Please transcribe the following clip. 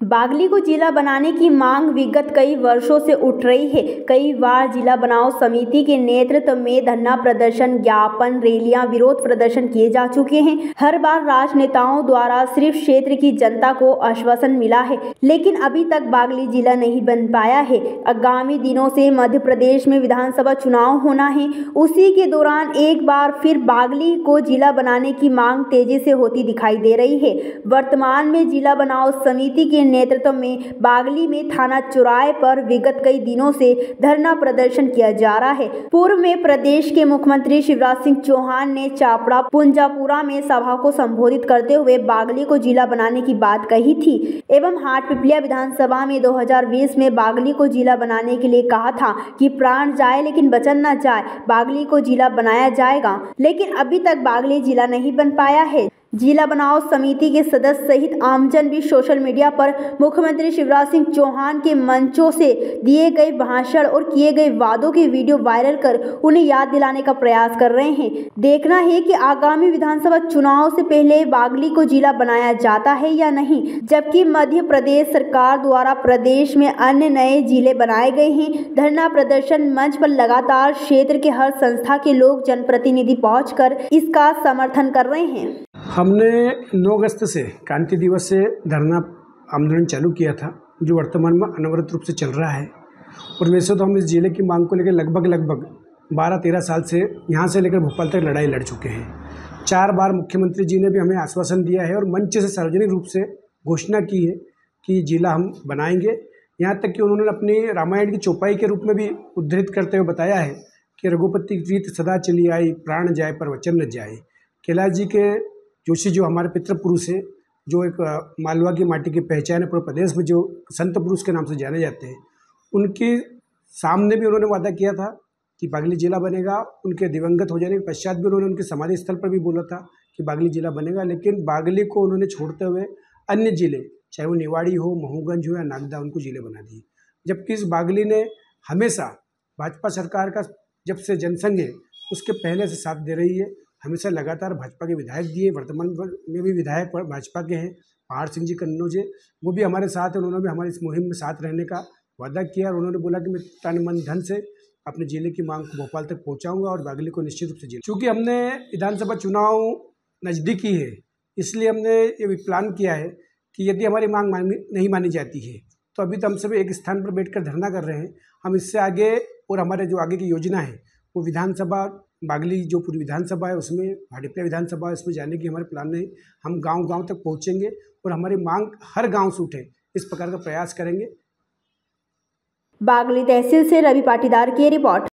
बागली को जिला बनाने की मांग विगत कई वर्षों से उठ रही है। कई बार जिला बनाओ समिति के नेतृत्व में धरना प्रदर्शन, ज्ञापन, रैलियां, विरोध प्रदर्शन किए जा चुके हैं। हर बार राजनेताओं द्वारा सिर्फ क्षेत्र की जनता को आश्वासन मिला है, लेकिन अभी तक बागली जिला नहीं बन पाया है। आगामी दिनों से मध्य प्रदेश में विधानसभा चुनाव होना है। उसी के दौरान एक बार फिर बागली को जिला बनाने की मांग तेजी से होती दिखाई दे रही है। वर्तमान में जिला बनाओ समिति के नेतृत्व में बागली में थाना चौराहे पर विगत कई दिनों से धरना प्रदर्शन किया जा रहा है। पूर्व में प्रदेश के मुख्यमंत्री शिवराज सिंह चौहान ने चापड़ा पुंजापुरा में सभा को संबोधित करते हुए बागली को जिला बनाने की बात कही थी एवं हाटपिपलिया विधानसभा में 2020 में बागली को जिला बनाने के लिए कहा था कि प्राण जाए लेकिन वचन न जाए, बागली को जिला बनाया जाएगा। लेकिन अभी तक बागली जिला नहीं बन पाया है। जिला बनाओ समिति के सदस्य सहित आमजन भी सोशल मीडिया पर मुख्यमंत्री शिवराज सिंह चौहान के मंचों से दिए गए भाषण और किए गए वादों के वीडियो वायरल कर उन्हें याद दिलाने का प्रयास कर रहे हैं। देखना है कि आगामी विधानसभा चुनाव से पहले बागली को जिला बनाया जाता है या नहीं। जबकि मध्य प्रदेश सरकार द्वारा प्रदेश में अन्य नए जिले बनाए गए हैं। धरना प्रदर्शन मंच पर लगातार क्षेत्र के हर संस्था के लोग जनप्रतिनिधि पहुंचकर इसका समर्थन कर रहे हैं। हमने 9 अगस्त से क्रांति दिवस से धरना आंदोलन चालू किया था, जो वर्तमान में अनवरत रूप से चल रहा है। और वैसे तो हम इस जिले की मांग को लेकर लगभग 12-13 साल से यहाँ से लेकर भोपाल तक लड़ाई लड़ चुके हैं। 4 बार मुख्यमंत्री जी ने भी हमें आश्वासन दिया है और मंच से सार्वजनिक रूप से घोषणा की है कि जिला हम बनाएंगे। यहाँ तक कि उन्होंने अपनी रामायण की चौपाई के रूप में भी उद्धृत करते हुए बताया है कि रघुपति की रीत सदा चली आई, प्राण जाए पर वचन न जाए। कैलाश जी के जोशी जो हमारे पितृपुरुष है, जो एक मालवा की माटी की पहचान है पूरे प्रदेश में, जो संत पुरुष के नाम से जाने जाते हैं, उनके सामने भी उन्होंने वादा किया था कि बागली जिला बनेगा। उनके दिवंगत हो जाने के पश्चात भी उन्होंने उनके समाधि स्थल पर भी बोला था कि बागली जिला बनेगा। लेकिन बागली को उन्होंने छोड़ते हुए अन्य जिले, चाहे वो निवाड़ी हो, महूगंज हो या नागदा, उनको जिले बना दिए। जबकि इस बागली ने हमेशा भाजपा सरकार का जब से जनसंघ है उसके पहले से साथ दे रही है। हमेशा लगातार भाजपा के विधायक दिए, वर्तमान में भी विधायक भाजपा के हैं। पहाड़ सिंह जी कन्नौज, वो भी हमारे साथ हैं। उन्होंने भी हमारी इस मुहिम में साथ रहने का वादा किया और उन्होंने बोला कि मैं तन मन धन से अपने जिले की मांग को भोपाल तक पहुंचाऊंगा और बागली को निश्चित रूप से जिला। चूँकि हमने विधानसभा चुनाव नज़दीकी है, इसलिए हमने ये भी प्लान किया है कि यदि हमारी मांग नहीं मानी जाती है तो अभी तो हम सब एक स्थान पर बैठ कर धरना कर रहे हैं। हम इससे आगे और हमारे जो आगे की योजना है वो विधानसभा बागली जो पूरी विधानसभा है उसमें, हाटपिपलिया विधानसभा है उसमें जाने की हमारे प्लान है। हम गांव-गांव तक पहुंचेंगे और हमारी मांग हर गांव से उठे, इस प्रकार का प्रयास करेंगे। बागली तहसील से रवि पाटीदार की रिपोर्ट।